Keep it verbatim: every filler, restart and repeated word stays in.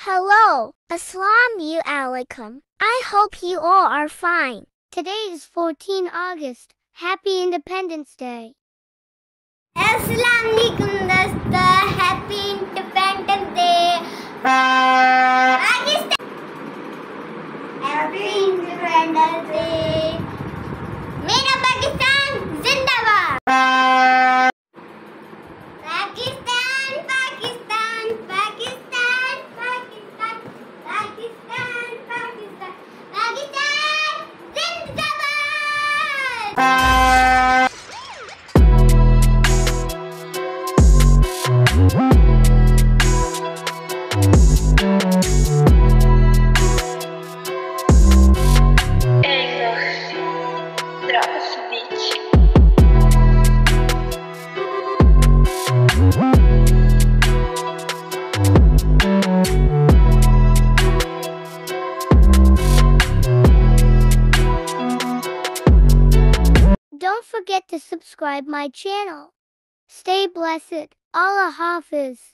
Hello, Assalamu alaikum. I hope you all are fine. Today is fourteenth of August. Happy Independence Day. Assalamu alaikum dosto. Happy Independence Day. Pakistan. Happy Independence Day. Mera Pakistan Zindabad. Pakistan, Pakistan, Pakistan, Pakistan, Pakistan, Pakistan, Pakistan Zindabad. Don't forget to subscribe my channel. Stay blessed. Allah Hafiz.